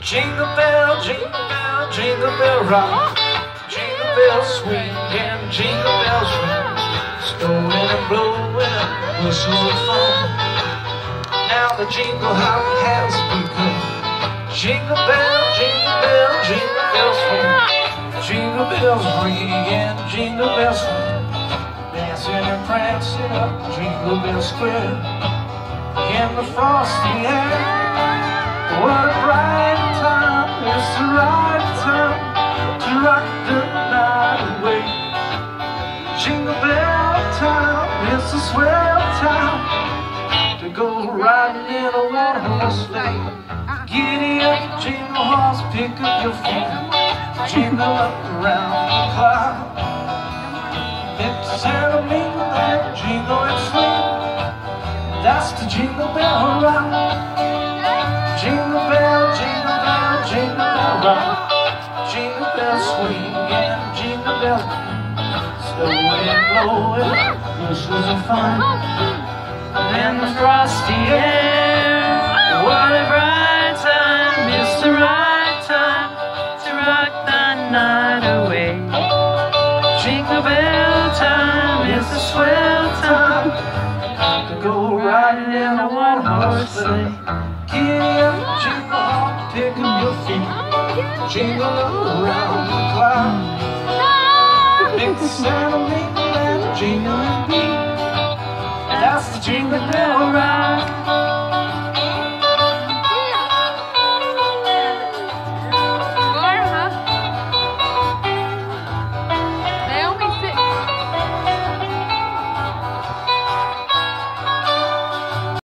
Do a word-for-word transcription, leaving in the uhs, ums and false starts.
Jingle bell, jingle bell, jingle bell rock. Jingle bells swing and jingle bells ring. Snowing and blowing, whistles of fun. Now the jingle hop has begun. Jingle bell, jingle bell, jingle bells swing. Jingle bells ring and jingle bells swing. Dancing and prancing up Jingle Bell Square in the frosty air. What a bright time, it's the right time to rock the night away. Jingle bell time, it's a swell time to go riding in a one-horse sleigh. Giddy up, jingle horse, pick up your feet, jingle up around the clock. It's Santa mingle and jingle and swing. That's the Jingle Bell Rock. Jingle bell, jingle bell, jingle bell rock. Jingle bell swing and jingle bell snowing and blowing, whistles of fun. And in the frosty air, what a bright time, it's the right time to rock the night away. Jingle bell time, it's a swell time to go riding in a one-horse sleigh. Giddy up, jingle hop, pick up your feet, jingle up around the clock. Make the Santa mingle and jingle and beat. That's the Jingle Bell Rock.